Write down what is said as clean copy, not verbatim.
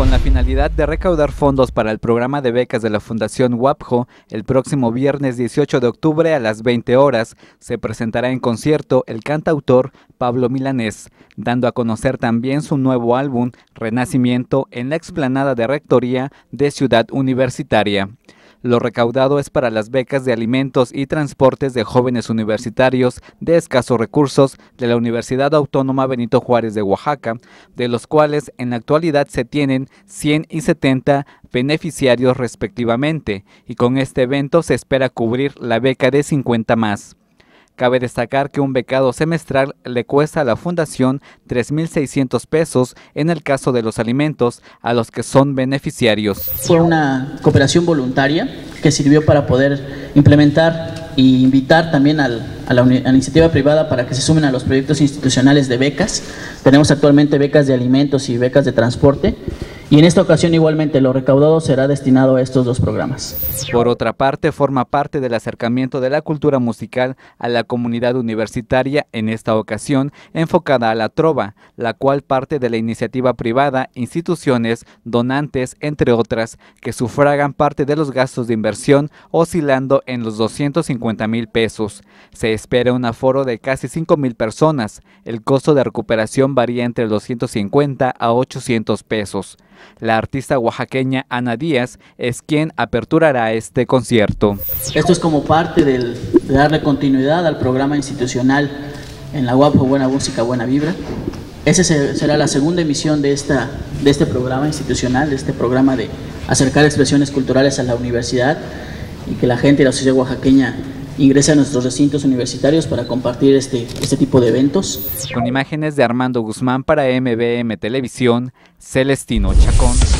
Con la finalidad de recaudar fondos para el programa de becas de la Fundación WAPJO, el próximo viernes 18 de octubre a las 20 horas se presentará en concierto el cantautor Pablo Milanés, dando a conocer también su nuevo álbum Renacimiento en la explanada de Rectoría de Ciudad Universitaria. Lo recaudado es para las becas de alimentos y transportes de jóvenes universitarios de escasos recursos de la Universidad Autónoma Benito Juárez de Oaxaca, de los cuales en la actualidad se tienen 100 y 70 beneficiarios respectivamente, y con este evento se espera cubrir la beca de 50 más. Cabe destacar que un becado semestral le cuesta a la Fundación 3,600 pesos en el caso de los alimentos a los que son beneficiarios. Fue una cooperación voluntaria que sirvió para poder implementar e invitar también a la iniciativa privada para que se sumen a los proyectos institucionales de becas. Tenemos actualmente becas de alimentos y becas de transporte. Y en esta ocasión igualmente lo recaudado será destinado a estos dos programas. Por otra parte, forma parte del acercamiento de la cultura musical a la comunidad universitaria, en esta ocasión enfocada a la trova, la cual parte de la iniciativa privada, instituciones, donantes, entre otras, que sufragan parte de los gastos de inversión oscilando en los 250,000 pesos. Se espera un aforo de casi 5,000 personas. El costo de recuperación varía entre los 150 a 800 pesos. La artista oaxaqueña Ana Díaz es quien aperturará este concierto. Esto es como parte de darle continuidad al programa institucional en la WAPJO Buena Música, Buena Vibra. Esa será la segunda emisión de este programa institucional, de este programa de acercar expresiones culturales a la universidad y que la gente de la sociedad oaxaqueña ingrese a nuestros recintos universitarios para compartir este tipo de eventos. Con imágenes de Armando Guzmán para MBM Televisión, Celestino Chacón.